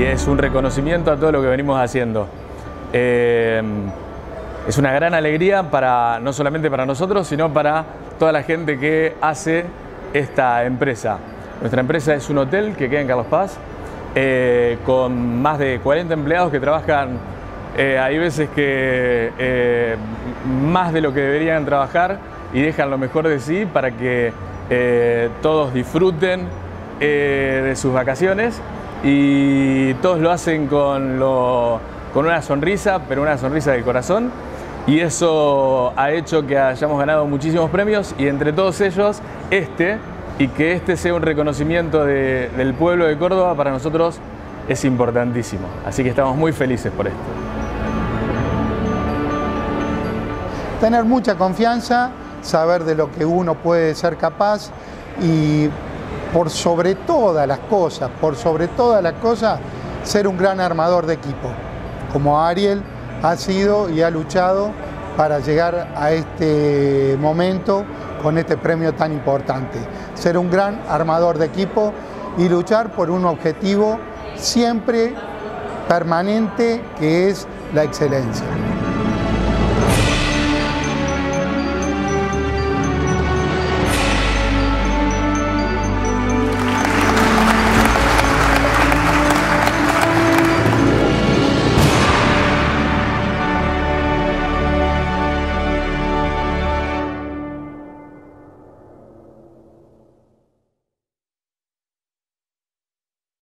y es un reconocimiento a todo lo que venimos haciendo. Es una gran alegría no solamente para nosotros, sino para toda la gente que hace esta empresa. Nuestra empresa es un hotel que queda en Carlos Paz, con más de 40 empleados que trabajan, hay veces que más de lo que deberían trabajar, y dejan lo mejor de sí para que todos disfruten de sus vacaciones, y todos lo hacen con una sonrisa, pero una sonrisa del corazón, y eso ha hecho que hayamos ganado muchísimos premios, y entre todos ellos y que este sea un reconocimiento del pueblo de Córdoba, para nosotros es importantísimo. Así que estamos muy felices por esto. Tener mucha confianza, saber de lo que uno puede ser capaz, y por sobre todas las cosas, ser un gran armador de equipo, como Ariel ha sido y ha luchado para llegar a este momento con este premio tan importante. Ser un gran armador de equipo y luchar por un objetivo siempre permanente, que es la excelencia.